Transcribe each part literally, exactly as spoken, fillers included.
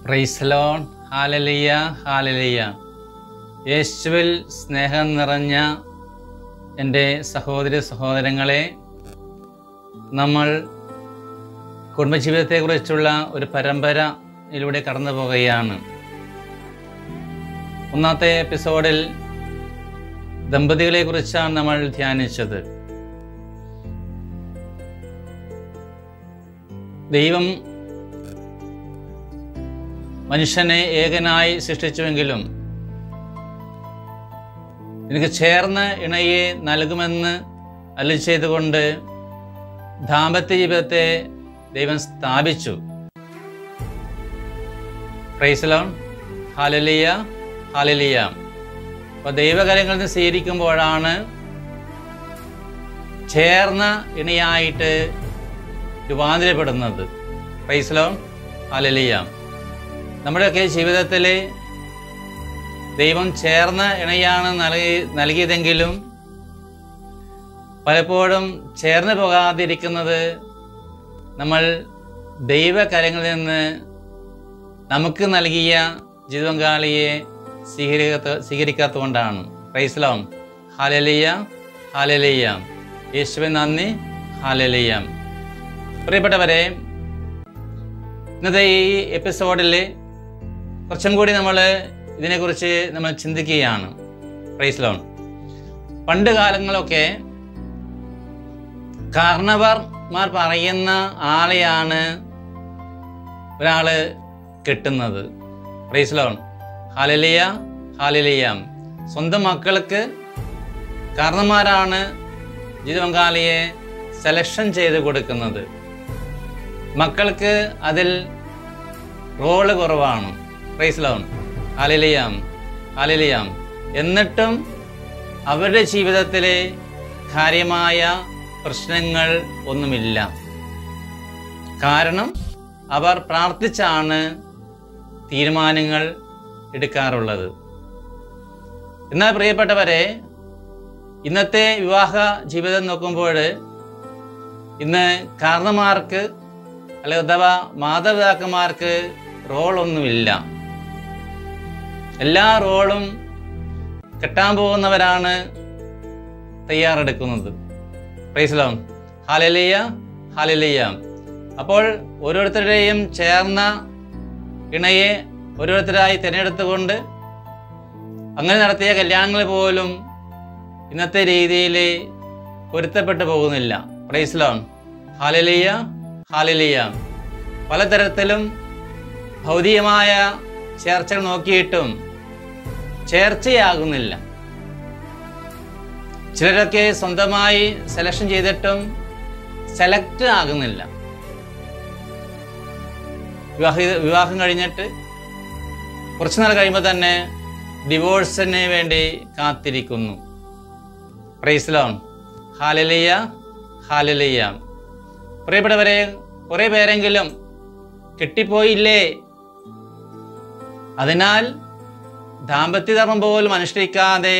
Price Lord. Hallelujah, hallelujah. യേശുവിൽ സ്നേഹം നിറഞ്ഞ എൻ്റെ സഹോദരി സഹോദരങ്ങളെ, നമ്മൾ കുടുംബജീവിതത്തെക്കുറിച്ചുള്ള ഒരു പരമ്പരയിലൂടെ കടന്നു പോകുകയാണ്. ഒന്നാമത്തെ എപ്പിസോഡിൽ ദമ്പതികളെക്കുറിച്ചാണ് നമ്മൾ ധ്യാനിച്ചത്. ദൈവം മനുഷ്യനെ ഏകനായി സൃഷ്ടിച്ചുവെങ്കിലും എനിക്ക് ചേർന്ന ഇണയെ നൽകുമെന്ന് അരുളി ചെയ്തുകൊണ്ട് ദാമ്പത്യ ജീവിതത്തെ ദൈവം സ്ഥാപിച്ചു. Praise Lord. Hallelujah, hallelujah. അപ്പോൾ ദൈവകരങ്ങളിൽ നിന്ന് സ്വീകരിക്കുമ്പോഴാണ് ചേർന്ന ഇണയായിട്ട് രൂപാന്തരപ്പെടുന്നത്. Praise Lord, hallelujah. നമ്മുടെയൊക്കെ ജീവിതത്തിൽ ദൈവം ചേർന്ന ഇണയാണ് നൽകി നൽകിയതെങ്കിലും പലപ്പോഴും ചേർന്ന് പോകാതിരിക്കുന്നത് നമ്മൾ ദൈവകരങ്ങളിൽ നിന്ന് നമുക്ക് നൽകിയ ജീവിത പങ്കാളിയെ സ്വീകരിക്കാത്ത സ്വീകരിക്കാത്തതുകൊണ്ടാണ്. Praise Lord. Hallelujah, hallelujah. യേശുവേ നന്ദി. ഹല്ലേലൂയ. പ്രിയപ്പെട്ടവരെ, ഇന്നത്തെ ഈ എപ്പിസോഡിൽ കുറച്ചും കൂടി നമ്മൾ ഇതിനെക്കുറിച്ച് നമ്മൾ ചിന്തിക്കുകയാണ്. Praise Lord. പണ്ട് കാലങ്ങളൊക്കെ കാരണവർമാർ പറയുന്ന ആളെയാണ് ഒരാൾ കെട്ടുന്നത്. Praise Lord. Hallelujah, hallelujah. സ്വന്തം മക്കൾക്ക് കാരണന്മാരാണ് ജീവിത പങ്കാളിയെ സെലക്ഷൻ ചെയ്ത് കൊടുക്കുന്നത്. മക്കൾക്ക് അതിൽ റോള് കുറവാണ്. Praise Lord. Hallelujah, hallelujah. എന്നിട്ടും അവരുടെ ജീവിതത്തിലെ കാര്യമായ പ്രശ്നങ്ങൾ ഒന്നുമില്ല. കാരണം അവർ പ്രാർത്ഥിച്ചാണ് തീരുമാനങ്ങൾ എടുക്കാറുള്ളത്. എന്നാൽ പ്രിയപ്പെട്ടവരെ, ഇന്നത്തെ വിവാഹ ജീവിതം നോക്കുമ്പോൾ ഇന്ന് കാരണന്മാർക്ക് അല്ലെ അഥവാ മാതാപിതാക്കന്മാർക്ക് റോളൊന്നുമില്ല. എല്ലാ റോളും കെട്ടാൻ പോകുന്നവരാണ് തയ്യാറെടുക്കുന്നത്. Praise Lord. Hallelujah, hallelujah. അപ്പോൾ ഓരോരുത്തരുടെയും ചേർന്ന ഇണയെ ഓരോരുത്തരായി തിരഞ്ഞെടുത്തുകൊണ്ട് അങ്ങനെ നടത്തിയ കല്യാണങ്ങൾ പോലും ഇന്നത്തെ രീതിയിൽ പൊരുത്തപ്പെട്ടു പോകുന്നില്ല. Praise Lord. Hallelujah, hallelujah. പലതരത്തിലും ഭൗതികമായ ചേർച്ചകൾ നോക്കിയിട്ടും ചേർച്ചയാകുന്നില്ല. ചിലരൊക്കെ സ്വന്തമായി സെലക്ഷൻ ചെയ്തിട്ടും സെലക്ട് ആകുന്നില്ല. വിവാഹ വിവാഹം കഴിഞ്ഞിട്ട് കുറച്ചു നാൾ കഴിയുമ്പോൾ തന്നെ ഡിവോഴ്സിന് വേണ്ടി കാത്തിരിക്കുന്നു. Praise Lord. Hallelujah, hallelujah. പ്രിയപ്പെട്ടവരെ, കുറേ പേരെങ്കിലും കെട്ടിപ്പോയില്ലേ, അതിനാൽ ദാമ്പത്യധർമ്മം പോലും അനുഷ്ഠിക്കാതെ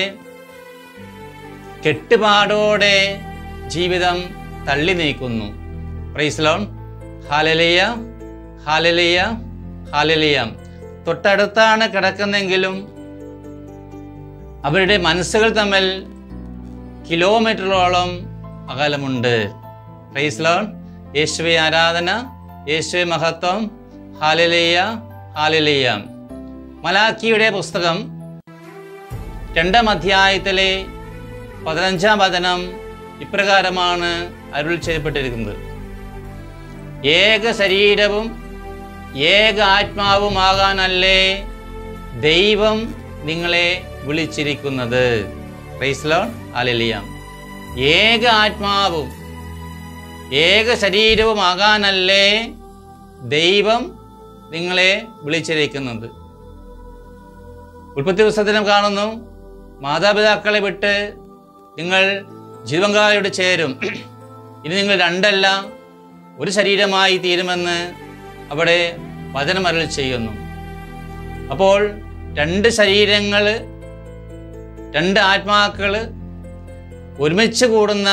കെട്ടുപാടോടെ ജീവിതം തള്ളി നീക്കുന്നു. Praise Lord. Hallelujah, hallelujah, hallelujah. തൊട്ടടുത്താണ് കിടക്കുന്നെങ്കിലും അവരുടെ മനസ്സുകൾ തമ്മിൽ കിലോമീറ്ററോളം അകലമുണ്ട്. Praise Lord. യേശുവേ ആരാധന, യേശുവേ മഹത്വം. Hallelujah, hallelujah. മലാക്കിയുടെ പുസ്തകം രണ്ടാം അധ്യായത്തിലെ പതിനഞ്ചാം വചനം ഇപ്രകാരമാണ് അരുൾ ചെയ്യപ്പെട്ടിരിക്കുന്നത്. ഏക ശരീരവും ഏക ആത്മാവുമാകാനല്ലേ ദൈവം നിങ്ങളെ വിളിച്ചിരിക്കുന്നത്. Praise Lord. ഹല്ലേലൂയ. ഏക ആത്മാവും ഏക ശരീരവുമാകാനല്ലേ ദൈവം നിങ്ങളെ വിളിച്ചിരിക്കുന്നത്. ഉൽപ്പത്തി പുസ്തകത്തിലും കാണുന്നു, മാതാപിതാക്കളെ വിട്ട് നിങ്ങൾ ജീവപങ്കാളിയോട് ചേരും, ഇനി നിങ്ങൾ രണ്ടല്ല ഒരു ശരീരമായി തീരുമെന്ന് അവിടെ വചനം അരുളി ചെയ്യുന്നു. അപ്പോൾ രണ്ട് ശരീരങ്ങൾ, രണ്ട് ആത്മാക്കൾ ഒരുമിച്ച് കൂടുന്ന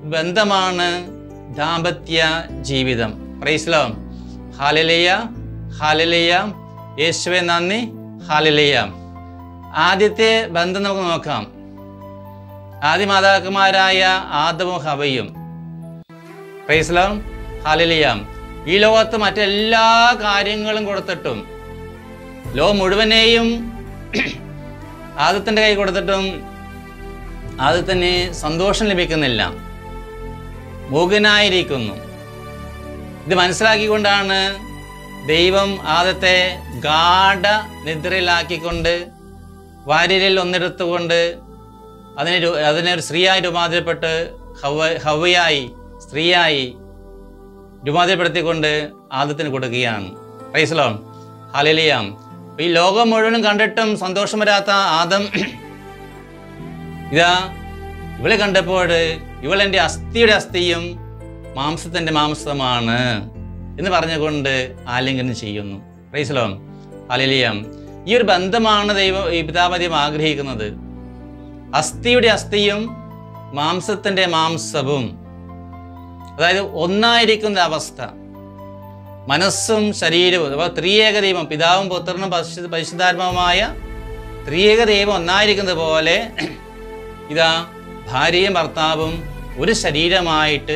ബന്ധമാണ് ദാമ്പത്യ ജീവിതം. Price Lord. ഹല്ലേലൂയ, ഹാലലിയ. യേശുവേ നന്ദി. ഹാലലിയ. ആദ്യത്തെ ബന്ധം നമുക്ക് നോക്കാം. ആദ്യ മാതാക്കന്മാരായ ആദവും ഹവയും. Praise Lord. ഹല്ലേലൂയ. ഈ ലോകത്ത് മറ്റെല്ലാ കാര്യങ്ങളും കൊടുത്തിട്ടും, ലോകം മുഴുവനെയും ആദത്തിന്റെ കൈ കൊടുത്തിട്ടും ആദത്തിന് സന്തോഷം ലഭിക്കുന്നില്ല, മൂകനായിരിക്കുന്നു. ഇത് മനസ്സിലാക്കിക്കൊണ്ടാണ് ദൈവം ആദത്തെ ഗാഢ നിദ്രയിലാക്കിക്കൊണ്ട് വാര്യരിൽ ഒന്നെടുത്തുകൊണ്ട് അതിനെ അതിനെ ഒരു സ്ത്രീയായി രൂപാന്തരപ്പെട്ട് ഹവ ഹവയായി സ്ത്രീയായി രൂപാന്തരപ്പെടുത്തിക്കൊണ്ട് ആദത്തിന് കൊടുക്കുകയാണ്. Praise Lord. ഹല്ലേലൂയ. ഈ ലോകം മുഴുവനും കണ്ടിട്ടും സന്തോഷം വരാത്ത ആദം ഇതാ ഇവളെ കണ്ടപ്പോൾ ഇവളെൻ്റെ അസ്ഥിയുടെ അസ്ഥിയും മാംസത്തിൻ്റെ മാംസമാണ് എന്ന് പറഞ്ഞുകൊണ്ട് ആലിംഗനം ചെയ്യുന്നു. Praise Lord. ഹല്ലേലൂയ. ഈ ഒരു ബന്ധമാണ് ദൈവം ഈ പിതാമതിയും ആഗ്രഹിക്കുന്നത്. അസ്ഥിയുടെ അസ്ഥിയും മാംസത്തിൻ്റെ മാംസവും, അതായത് ഒന്നായിരിക്കുന്ന അവസ്ഥ. മനസ്സും ശരീരവും, അപ്പോൾ ത്രിയേക ദൈവം, പിതാവും പുത്രനും പരിശുദ്ധാത്മാവുമായ ത്രിയേക ദൈവം ഒന്നായിരിക്കുന്നത് പോലെ ഇതാ ഭാര്യയും ഭർത്താവും ഒരു ശരീരമായിട്ട്,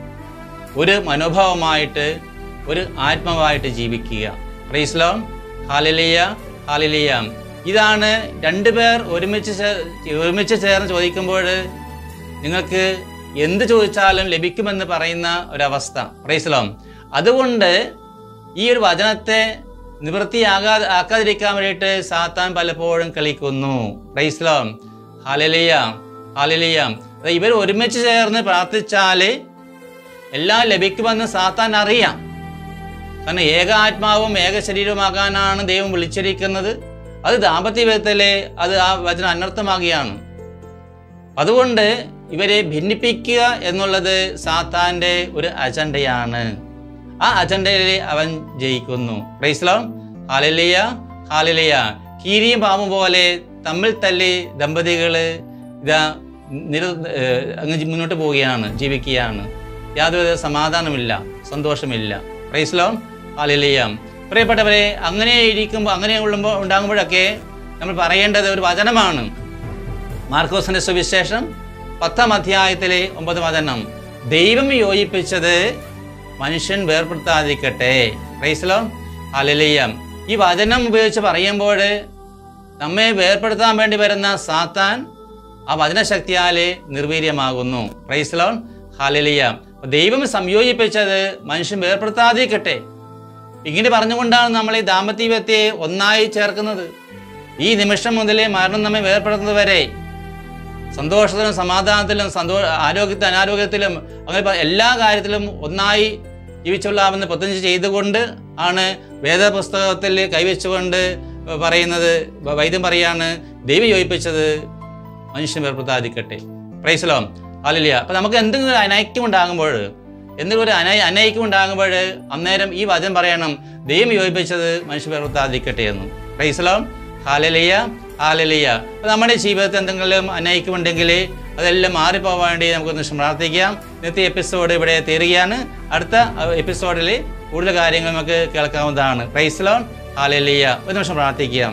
ഒരു മനോഭാവമായിട്ട്, ഒരു ആത്മാവായിട്ട് ജീവിക്കുക. Praise Lord. ഹല്ലേലൂയ. ഹല്ലേലൂയ. ഇതാണ് രണ്ടുപേർ ഒരുമിച്ച് ഒരുമിച്ച് ചേർന്ന് ചോദിക്കുമ്പോൾ നിങ്ങൾക്ക് എന്ത് ചോദിച്ചാലും ലഭിക്കുമെന്ന് പറയുന്ന ഒരവസ്ഥ. Praise Lord. അതുകൊണ്ട് ഈ ഒരു വചനത്തെ നിവൃത്തിയാകാ ആക്കാതിരിക്കാൻ വേണ്ടിയിട്ട് സാത്താൻ പലപ്പോഴും കളിക്കുന്നു. Praise Lord. ഹല്ലേലൂയ. ഹല്ലേലൂയ. ഇവർ ഒരുമിച്ച് ചേർന്ന് പ്രാർത്ഥിച്ചാൽ എല്ലാം ലഭിക്കുമെന്ന് സാത്താൻ അറിയാം. കാരണം ഏക ആത്മാവും ഏക ശരീരവുമാകാനാണ് ദൈവം വിളിച്ചിരിക്കുന്നത്. അത് ദാമ്പത്യ ജീവിതത്തിലെ അത് ആ വചനം അനർത്ഥമാകുകയാണ്. അതുകൊണ്ട് ഇവരെ ഭിന്നിപ്പിക്കുക എന്നുള്ളത് സാത്താൻ്റെ ഒരു അജണ്ടയാണ്. ആ അജണ്ടയിൽ അവൻ ജയിക്കുന്നു. Praise Lord. ഹല്ലേലൂയ. ഹല്ലേലൂയ. കീരിയും പാമ്പും പോലെ തമ്മിൽ തല്ലി ദമ്പതികൾ ഇതാ നിര അങ്ങ് മുന്നോട്ട് പോവുകയാണ്, ജീവിക്കുകയാണ്. യാതൊരു സമാധാനമില്ല, സന്തോഷമില്ല. Praise Lord. ഹല്ലേലൂയ. പ്രിയപ്പെട്ടവരെ, അങ്ങനെ ഇരിക്കുമ്പോൾ അങ്ങനെ ഉള്ളുമ്പോൾ ഉണ്ടാകുമ്പോഴൊക്കെ നമ്മൾ പറയേണ്ടത് ഒരു വചനമാണ്. മാർക്കോസിന്റെ സുവിശേഷം പത്താം അധ്യായത്തിലെ ഒമ്പത് വചനം. ദൈവം യോജിപ്പിച്ചത് മനുഷ്യൻ വേർപെടുത്താതിരിക്കട്ടെ. Price Lord. ഹല്ലേലൂയ. ഈ വചനം ഉപയോഗിച്ച് പറയുമ്പോൾ നമ്മെ വേർപെടുത്താൻ വേണ്ടി വരുന്ന സാത്താൻ ആ വചനശക്തിയാൽ നിർവീര്യമാകുന്നു. Praise Lord. ഹല്ലേലൂയ. ദൈവം സംയോജിപ്പിച്ചത് മനുഷ്യൻ വേർപെടുത്താതിരിക്കട്ടെ. ഇങ്ങനെ പറഞ്ഞുകൊണ്ടാണ് നമ്മൾ ഈ ദാമ്പത്യ ജീവിതത്തെ ഒന്നായി ചേർക്കുന്നത്. ഈ നിമിഷം മുതലേ മരണം നമ്മെ വേർപെടുന്നത് വരെ സന്തോഷത്തിലും സമാധാനത്തിലും സന്തോ ആരോഗ്യത്തിലും അനാരോഗ്യത്തിലും അങ്ങനെ എല്ലാ കാര്യത്തിലും ഒന്നായി ജീവിച്ചുകൊള്ളാമെന്ന് പ്രതിജ്ഞ ചെയ്തുകൊണ്ട് ആണ് വേദപുസ്തകത്തിൽ കൈവച്ചുകൊണ്ട് പറയുന്നത്. വൈദ്യം പറയാണ് ദൈവം യോജിപ്പിച്ചത് മനുഷ്യൻ വേർപെടുത്താതിരിക്കട്ടെ. Price Lord. ഹല്ലേലൂയ. അപ്പം നമുക്ക് എന്തെങ്കിലും ഒരു അനൈക്യം ഉണ്ടാകുമ്പോൾ, എന്തെങ്കിലും ഒരു അനൈ അനൈക്യം ഉണ്ടാകുമ്പോൾ അന്നേരം ഈ വചനം പറയണം ദൈവം യോജിപ്പിച്ചത് മനുഷ്യൻ വേർപെടുത്താതിരിക്കട്ടെ എന്ന്. Praise Lord. ഹല്ലേലൂയ. ഹല്ലേലൂയ. അപ്പോൾ നമ്മുടെ ജീവിതത്തിൽ എന്തെങ്കിലും അനൈക്യമുണ്ടെങ്കിൽ അതെല്ലാം മാറിപ്പോവാൻ വേണ്ടി നമുക്കൊന്ന് പ്രാർത്ഥിക്കാം. ഇന്നത്തെ എപ്പിസോഡ് ഇവിടെ തീരുകയാണ്. അടുത്ത എപ്പിസോഡിൽ കൂടുതൽ കാര്യങ്ങൾ നമുക്ക് കേൾക്കാവുന്നതാണ്. Price Lord. ഹല്ലേലൂയ. ഒരു നിമിഷം പ്രാർത്ഥിക്കാം.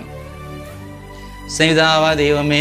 സ്നേഹിതാവ ദൈവമേ,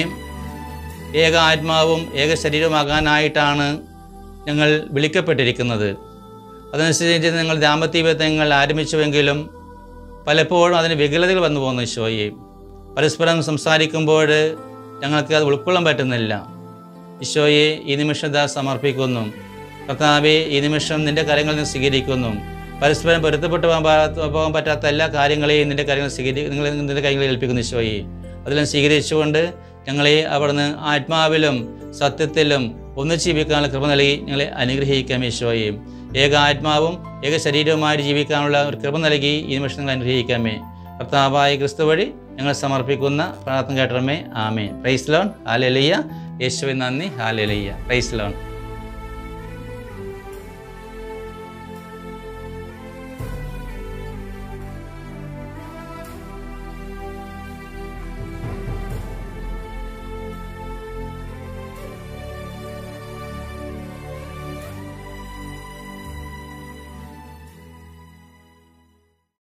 ഏക ആത്മാവും ഏക ശരീരവുമാകാനായിട്ടാണ് ഞങ്ങൾ വിളിക്കപ്പെട്ടിരിക്കുന്നത്. അതനുസരിച്ച് നിങ്ങൾ ദാമ്പത്യ ജീവിതത്തെ നിങ്ങൾ ആരംഭിച്ചുവെങ്കിലും പലപ്പോഴും അതിന് വികലതകൾ വന്നു പോകുന്നു. ഈശോയെ, പരസ്പരം സംസാരിക്കുമ്പോൾ ഞങ്ങൾക്ക് അത് ഉൾക്കൊള്ളാൻ പറ്റുന്നില്ല. ഈശോയെ, ഈ നിമിഷം ഇതാ സമർപ്പിക്കുന്നു. കർത്താവേ, ഈ നിമിഷം നിൻ്റെ കാര്യങ്ങളിൽ നിന്ന് സ്വീകരിക്കുന്നു. പരസ്പരം പൊരുത്തപ്പെട്ടു പോകാൻ പോകാൻ പറ്റാത്ത എല്ലാ കാര്യങ്ങളെയും നിൻ്റെ കാര്യങ്ങൾ സ്വീകരി നിങ്ങൾ നിൻ്റെ കാര്യങ്ങളിൽ ഏൽപ്പിക്കുന്നു. ഈശോയെ, അതെല്ലാം സ്വീകരിച്ചുകൊണ്ട് ഞങ്ങളെ അവിടുന്ന് ആത്മാവിലും സത്യത്തിലും ഒന്നിച്ച് ജീവിക്കാനുള്ള കൃപ നൽകി ഞങ്ങളെ അനുഗ്രഹിക്കാം. ഈശോയെ, ഏക ആത്മാവും ഏക ശരീരവുമായിട്ട് ജീവിക്കാനുള്ള ഒരു കൃപ നൽകി ഈ നിമിഷം നിങ്ങൾ അനുഗ്രഹിക്കാമേ. കർത്താവായ ക്രിസ്തു വഴി ഞങ്ങൾ സമർപ്പിക്കുന്ന പ്രാർത്ഥന കേട്ടമേ. ആമേൻ. Praise Lord. ഹല്ലേലൂയ. യേശുവേ നന്ദി. ഹല്ലേലൂയ. Praise Lord.